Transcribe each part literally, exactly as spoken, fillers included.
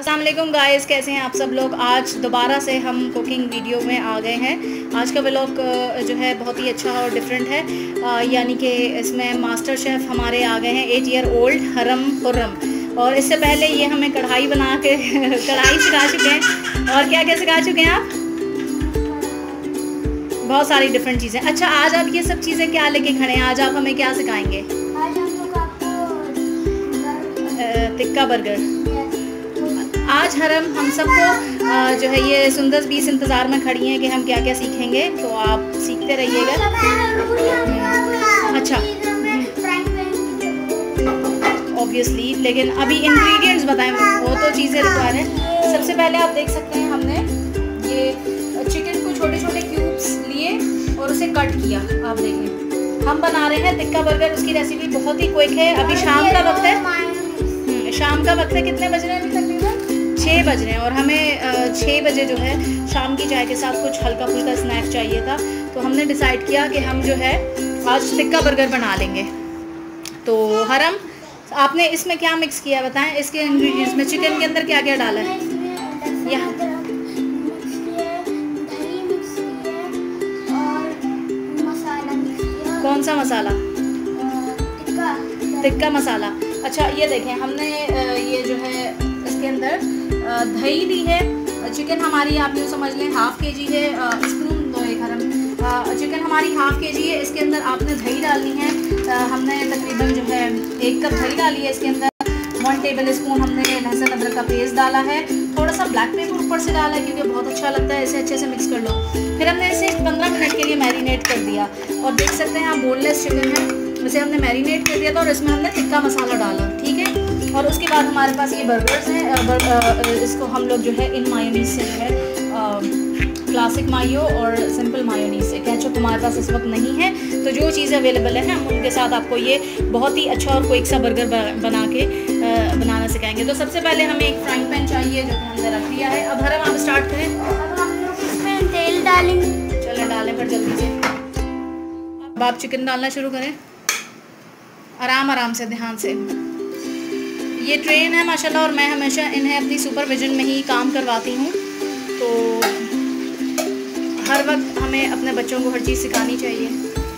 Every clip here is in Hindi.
अस्सलाम वालेकुम गाइस, कैसे हैं आप सब लोग। आज दोबारा से हम कुकिंग वीडियो में आ गए हैं। आज का व्लॉग जो है बहुत ही अच्छा और डिफरेंट है, यानी कि इसमें मास्टर शेफ़ हमारे आ गए हैं एट ईयर ओल्ड हरम खुर्रम। और इससे पहले ये हमें कढ़ाई बना के कढ़ाई सिखा चुके हैं। और क्या क्या सिखा चुके हैं आप? बहुत सारी डिफरेंट चीज़ें। अच्छा, आज आप ये सब चीज़ें क्या लेके खड़े हैं? आज आप हमें क्या सिखाएंगे? आज हम लोग आपको टिक्का बर्गर। आज हरम हम सबको जो है ये सुंदर बीस इंतज़ार में खड़ी हैं कि हम क्या क्या सीखेंगे, तो आप सीखते रहिएगा। अच्छा, ऑब्वियसली, लेकिन अभी इंग्रेडिएंट्स बताएं, वो तो चीज़ें रिक्वायर हैं। सबसे पहले आप देख सकते हैं हमने ये चिकन को छोटे छोटे क्यूब्स लिए और उसे कट किया। आप देखें, हम बना रहे हैं टिक्का बर्गर। उसकी रेसिपी बहुत ही क्विक है। अभी शाम का वक्त है, शाम का वक्त है। कितने बज रहे हैं अभी तकरीबन? छः बज रहे हैं। और हमें छः बजे जो है शाम की चाय के साथ कुछ हल्का फुल्का स्नैक चाहिए था, तो हमने डिसाइड किया कि हम जो है आज टिक्का बर्गर बना लेंगे। तो हरम, आपने इसमें क्या मिक्स किया बताएं? इसके इंग्रेडिएंट्स में चिकन के अंदर क्या क्या डाला है? यहाँ कौन सा मसाला? टिक्का टिक्का मसाला। अच्छा, ये देखें, हमने ये जो है इसके अंदर दही ली है। चिकन हमारी आप यूँ समझ लें हाफ़ के जी है। स्पून दो एक हरम। चिकन हमारी हाफ़ के जी है। इसके अंदर आपने दही डालनी है। हमने तकरीबन जो है एक कप दही डाली है। इसके अंदर वन टेबल स्पून हमने लहसुन अदरक का पेस्ट डाला है। थोड़ा सा ब्लैक पेपर ऊपर से डाला है क्योंकि बहुत अच्छा लगता है। इसे अच्छे से मिक्स कर लो। फिर हमने इसे पंद्रह मिनट के लिए मैरिनेट कर दिया। और देख सकते हैं आप, बोनलेस चिकन है, इसे हमने मैरिनेट कर दिया था और इसमें हमने टिक्का मसाला डाला, ठीक है। और उसके बाद हमारे पास ये बर्गर्स हैं। बर, इसको हम लोग जो है इन मायोनीज से जो है क्लासिक मायो और सिंपल मायोनीज से, केचप हमारे पास इस वक्त नहीं है, तो जो चीज़ें अवेलेबल है हम उनके साथ आपको ये बहुत ही अच्छा और क्विक सा बर्गर बना के आ, बनाना सिखाएंगे। तो सबसे पहले हमें एक फ्राइंग पैन चाहिए जो कि हमने रख दिया है। अब हरम आप स्टार्ट करें। अब हम लोग इसमें तेल डालेंगे। चलें, डालें पर जल्दी से। अब आप चिकन डालना शुरू करें, आराम आराम से, ध्यान से। ये ट्रेन है माशाल्लाह, और मैं हमेशा इन्हें अपनी सुपरविजन में ही काम करवाती हूँ। तो हर वक्त हमें अपने बच्चों को हर चीज़ सिखानी चाहिए।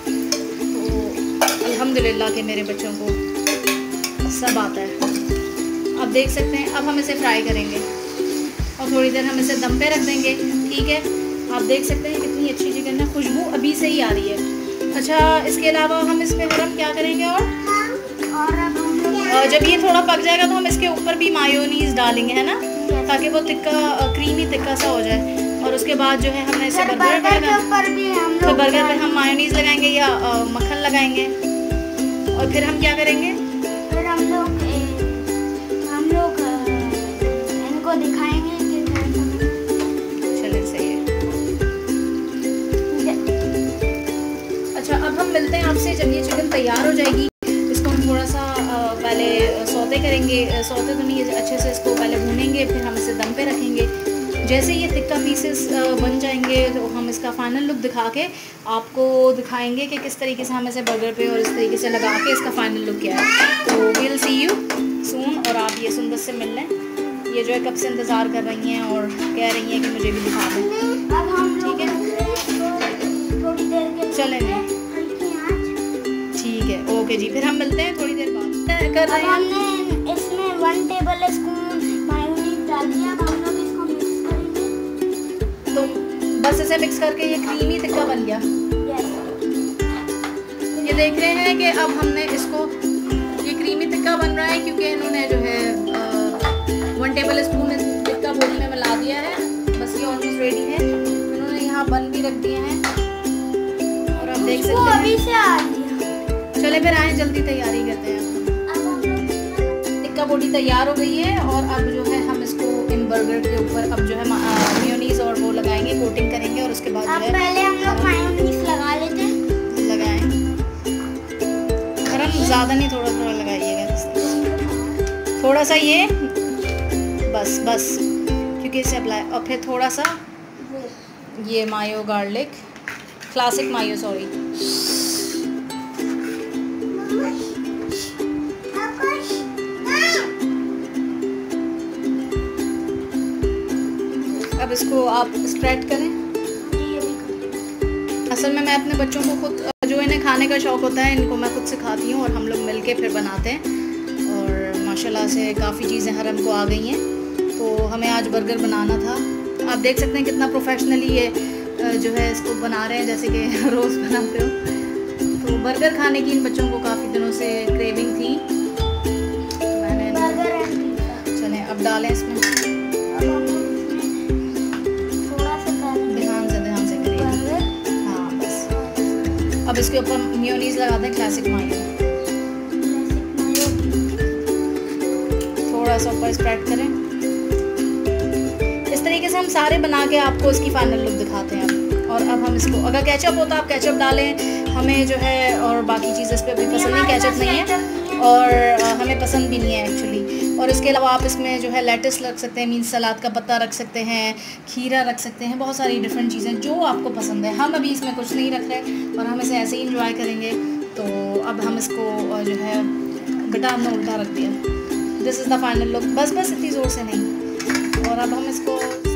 तो अल्हम्दुलिल्लाह कि मेरे बच्चों को सब आता है। आप देख सकते हैं, अब हम इसे फ्राई करेंगे और थोड़ी देर हम इसे दम पे रख देंगे, ठीक है। आप देख सकते हैं कितनी अच्छी चिकन है, खुशबू अभी से ही आ रही है। अच्छा, इसके अलावा हम इसमें हरम क्या करेंगे? और और अब हम लोग और जब ये थोड़ा पक जाएगा तो हम इसके ऊपर भी मायोनीज डालेंगे, है ना, ताकि वो तिक्का क्रीमी तिक्का सा हो जाए। और उसके बाद जो है हमने इसे बर्गर बर्गर के ऊपर भी हम तो लोग बर्गर पे हम मायोनीज लगाएंगे या आ, मक्खन लगाएंगे। और फिर हम क्या करेंगे? फिर हम लोग ए, हम लोग इनको दिखाएंगे कि चलिए, सही है। अच्छा, अब हम मिलते हैं आपसे जब ये चिकन तैयार हो जाएगी। इसको हम थोड़ा सा पहले सौते करेंगे, सौते तो नहीं, अच्छे से इसको पहले भूनेंगे, फिर हम इसे दम पे रखेंगे। जैसे ये तिक्का पीसेस बन जाएंगे तो हम इसका फाइनल लुक दिखा के आपको दिखाएंगे कि किस तरीके से हम इसे बर्गर पे और इस तरीके से लगा के इसका फाइनल लुक क्या है। तो विल सी यू सून। और आप ये सुंदर से मिल लें। ये जो है कब से इंतज़ार कर रही हैं और कह रही हैं कि मुझे भी दिखा दें। अब हम ठीक है, थोड़ी देर के चलें, हल्की आंच। ठीक है, ओके जी। फिर हम मिलते हैं थोड़ी देर बाद। कर रहे हैं हमने इसमें वन टेबल स्पून मायोनीज डाल दिया। अब हम लोग इसको मिक्स करेंगे। तो बस इसे मिक्स करके ये क्रीमी टिक्का बन गया। ये देख रहे हैं कि अब हमने इसको, ये क्रीमी टिक्का बन रहा है क्योंकि इन्होंने जो है वन टेबल स्पून टिक्का बोल में मिला दिया है। बस ये ऑलमोस्ट रेडी है। इन्होंने यहाँ बन भी रख दिए हैं और आप देख सकते हैं अभी से आ गया। चले फिर आए, जल्दी तैयारी करते हैं। टिक्का बोटी तैयार हो गई है और अब जो है हम इसको इन बर्गर के ऊपर अब जो है मेयोनीज और वो लगाएंगे, कोटिंग करेंगे। और उसके बाद अब जो है पहले हम लोग मायोनीज लगा लेते हैं। लगाएं, गरम ज़्यादा नहीं, थोड़ा थोड़ा लगाइएगा, थोड़ा सा ये, बस बस, क्योंकि इसे अप्लाई। और फिर थोड़ा सा ये mayo garlic, classic mayo, sorry. अब इसको आप स्प्रेड करें। असल में मैं अपने बच्चों को खुद, जो इन्हें खाने का शौक़ होता है, इनको मैं खुद सिखाती हूँ और हम लोग मिलके फिर बनाते हैं। और माशाल्लाह से काफ़ी चीज़ें हरम को आ गई हैं। तो हमें आज बर्गर बनाना था। आप देख सकते हैं कितना प्रोफेशनली ये जो है इसको बना रहे हैं, जैसे कि रोज़ बनाते हो। तो बर्गर खाने की इन बच्चों को काफ़ी दिनों से क्रेविंग थी। मैंने चलें अब डालें इसमें, ध्यान से ध्यान से करिए। हाँ बस अब इसके ऊपर मेयोनीज़ लगा दें, क्लासिक मायो, थोड़ा सा ऊपर स्प्रेड करें। इस तरीके से हम सारे बना के आपको इसकी फाइनल लुक दिखाते हैं। और अब हम इसको, अगर केचप होता आप केचप डालें, हमें जो है और बाकी चीज़ इस पर भी पसंद नहीं, केचप नहीं है और हमें पसंद भी नहीं है एक्चुअली। और इसके अलावा आप इसमें जो है लेटस रख सकते हैं, मीन्स सलाद का पत्ता रख सकते हैं, खीरा रख सकते हैं, बहुत सारी डिफरेंट चीज़ें जो आपको पसंद है। हम अभी इसमें कुछ नहीं रख रहे और हम इसे ऐसे ही इंजॉय करेंगे। तो अब हम इसको जो है, बेटा हमने उल्टा रख दिया। This is the final look. बस बस इतनी ज़ोर से नहीं। और अब हम इसको